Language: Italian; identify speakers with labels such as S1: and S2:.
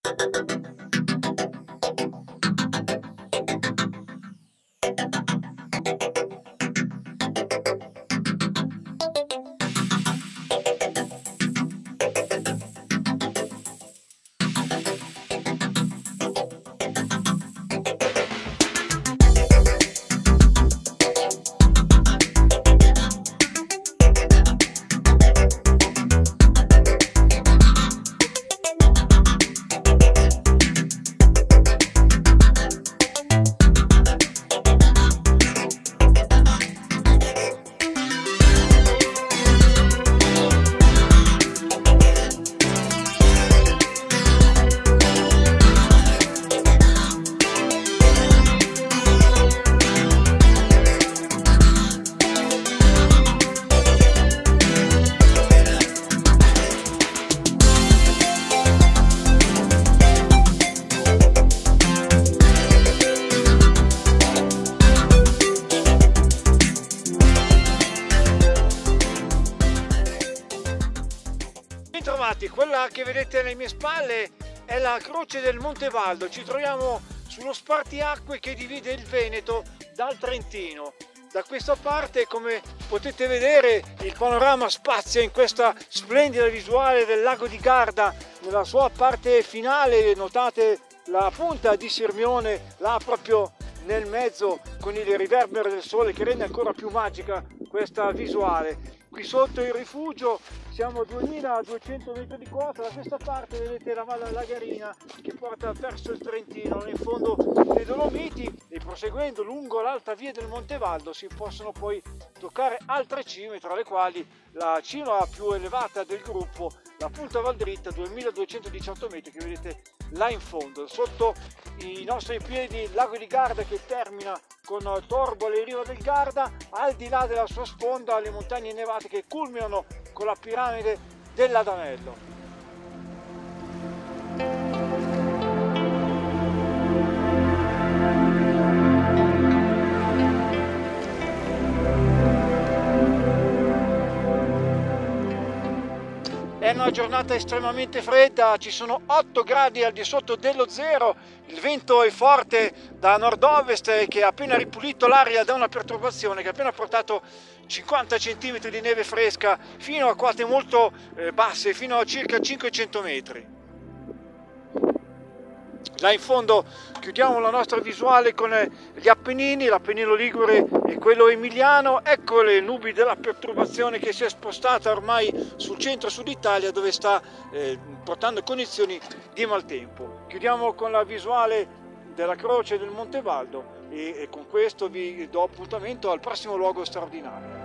S1: Bentrovati, quella che vedete alle mie spalle è la croce del Montevaldo. Ci troviamo sullo spartiacque che divide il Veneto dal Trentino. Da questa parte, come potete vedere, il panorama spazia in questa splendida visuale del lago di Garda. Nella sua parte finale notate la punta di Sirmione, là proprio nel mezzo, con il riverbero del sole che rende ancora più magica questa visuale. Qui sotto il rifugio siamo a 2200 metri di quota, da questa parte vedete la Valle Lagarina che porta verso il Trentino, in fondo le Dolomiti, e proseguendo lungo l'alta via del Montevaldo si possono poi toccare altre cime, tra le quali la cima più elevata del gruppo, la Punta Valdritta, 2218 metri, che vedete là in fondo. Sotto i nostri piedi il lago di Garda che termina con Torbole e Riva del Garda, al di là della sua sponda le montagne innevate che culminano con la piramide dell'Adamello. È una giornata estremamente fredda, ci sono 8 gradi al di sotto dello zero, il vento è forte da nord-ovest che ha appena ripulito l'aria da una perturbazione che ha appena portato 50 cm di neve fresca fino a quote molto basse, fino a circa 500 metri. Là in fondo chiudiamo la nostra visuale con gli Appennini, l'Appennino Ligure e quello emiliano. Ecco le nubi della perturbazione che si è spostata ormai sul centro-sud Italia, dove sta portando condizioni di maltempo. Chiudiamo con la visuale della croce del Montevaldo e con questo vi do appuntamento al prossimo luogo straordinario.